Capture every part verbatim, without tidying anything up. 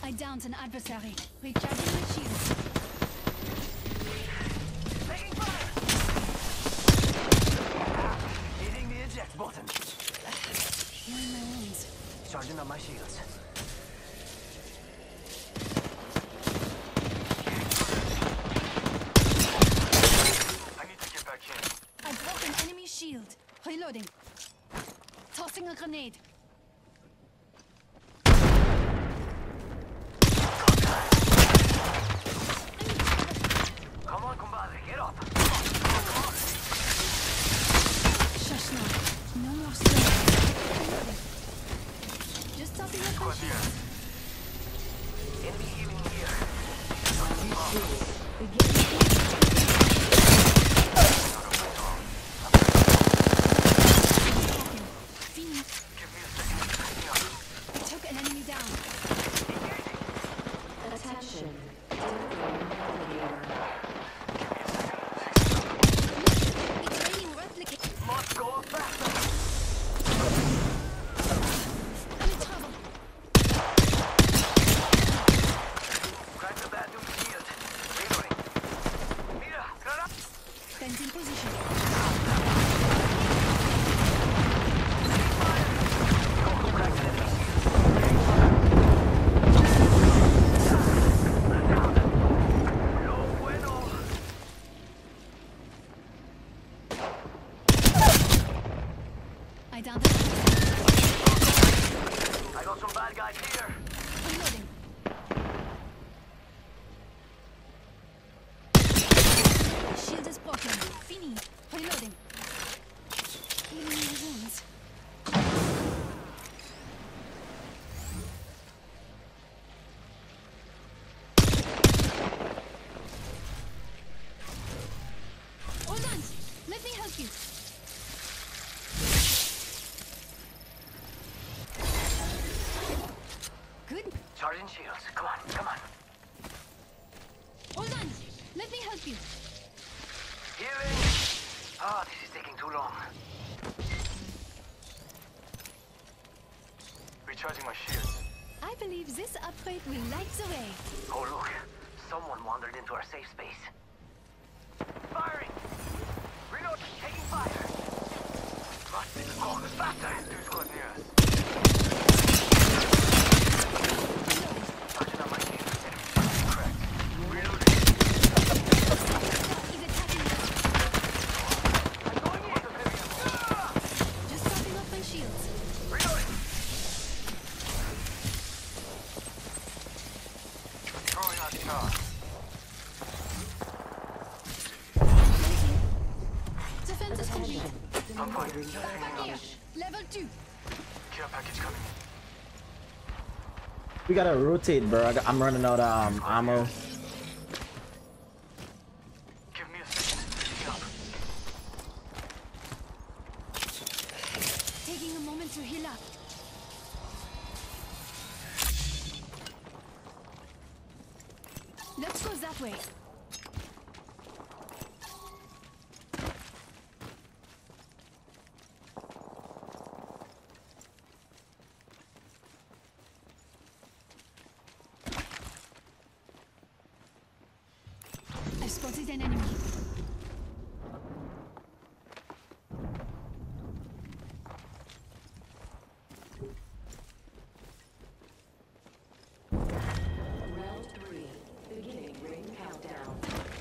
I downed an adversary. Recharging my shields. Taking fire! Hitting the eject button. Healing my wounds. Charging up my shields. I need to get back in. I broke an enemy shield. Reloading. Tossing a grenade. Come on, compadre, get up. Shush now. No more strength. Reloading. Just topping up my Squad shield. here. Enemy healing here. Fini. Give me a second. Cleaning up. I took an enemy down. Attention. Delivering navigator. It's raining replicate. Must go faster. I'm in trouble. Crack the bad dude's shield. Reloading. Mira, granada. Bend in position. Crack the enemy shield. No bueno. I downed an I got some bad guys here. Reloading. Shield is broken. Fini. Reloading. Healing my wounds. Hold on. Let me help you. Good. Charging shields. Come on, come on. Hold on. Let me help you. Healing. Ah, this is taking too long. Recharging my shields. I believe this upgrade will light the way. Oh, look. Someone wandered into our safe space. Firing! Reload! Taking fire! Must be the corners faster! Two squad near us. Touching on my team. Enemy cracked. Reloading. He's attacking me. I'm going in! Just topping up my shields. Reloading! Throwing out charge. Defense is complete. I'm fine. Just Back hanging here. on. Level two. Care package coming in. We gotta rotate, bro. I got, I'm running out of um, ammo. Give me a second. Cleaning up. Taking a moment to heal up. Let's go that way. I spotted an enemy. Round three. Beginning ring countdown.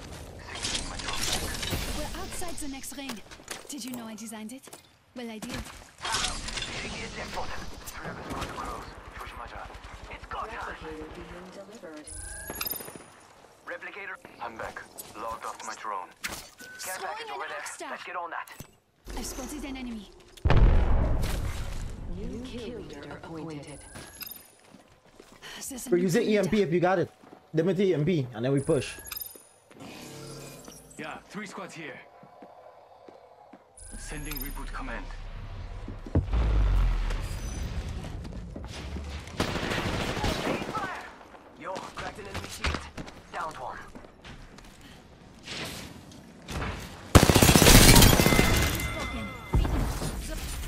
We're outside the next ring. Did you know I designed it? Well, I did. Hitting the eject button. Three of us got too close. Push my job. It's go time. Replicator being delivered. Replicator. I'm back. Logged off my drone. Care Throwing package an over there. arc staff. Let's get on that. I spotted an enemy. New kill leader appointed. There's a Bro, new use the kill E M P leader. if you got it. Limit the E M P, and then we push. Yeah, three squads here. Sending reboot command. Taking fire! Yo, cracked an enemy shield. Downed one. He's broken. Fini.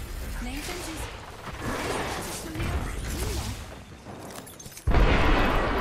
Name fences.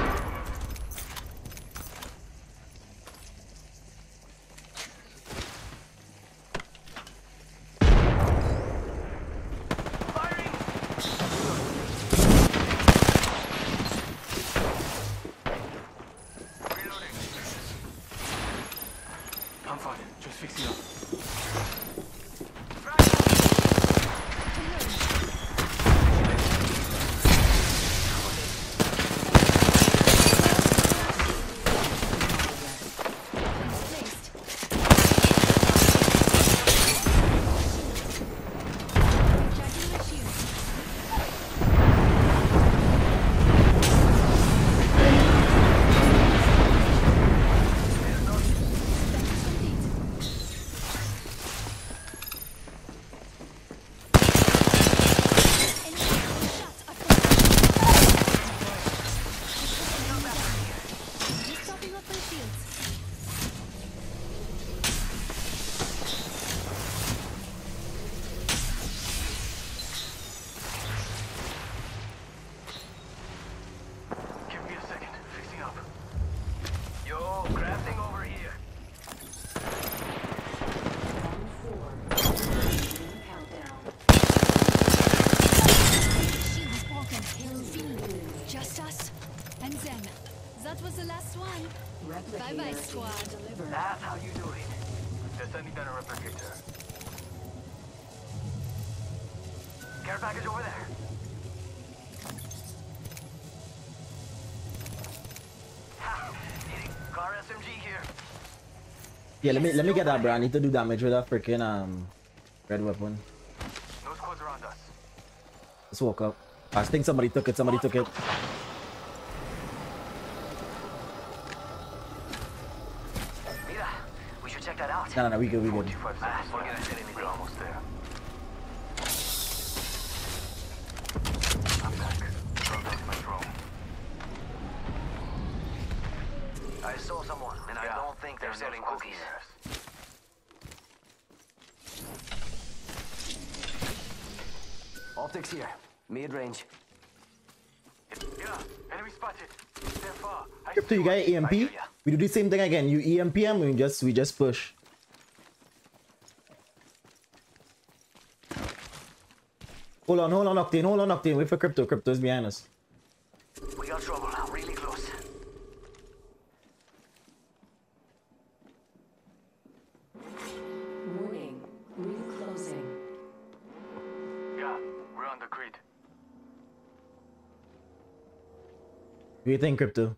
squad. Delivered. That's how you do it. They're sending down a replicator. Care package over there. Ha! Hitting car S M G here. Yeah, let me let me get that, bro. I need to do damage with that freaking um red weapon. No squads around us. Let's walk up. I think somebody took it. Somebody took it. Mira, we should check that out. No, no, no. We good. We good. forty-five Ah, seconds forget I left. said anything. We're almost there. I'm back. Well, that's my drone. I saw someone, and I Yeah, don't think they're there are no selling squads cookies. near us. Optics here. Mid-range. Yeah, enemy spotted. They're far. I Crypto, you see got one. E M I P? hear ya. We do the same thing again. You E M P M, we just we just push. Hold on, hold on, Octane, hold on, Octane. Wait for Crypto. Crypto's behind us. We got trouble. Really close. Warning. Ring closing. Yeah, we're on the grid. What do you think, Crypto?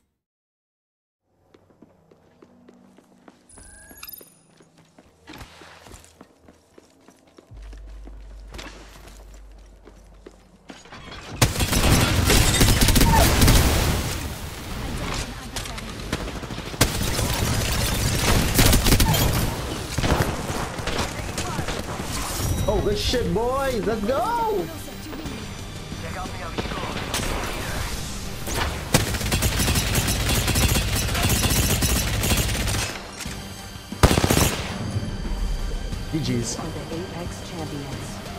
Oh, good shit, boys. Let's go. Check out the amigo. G G's. Are the Apex champions.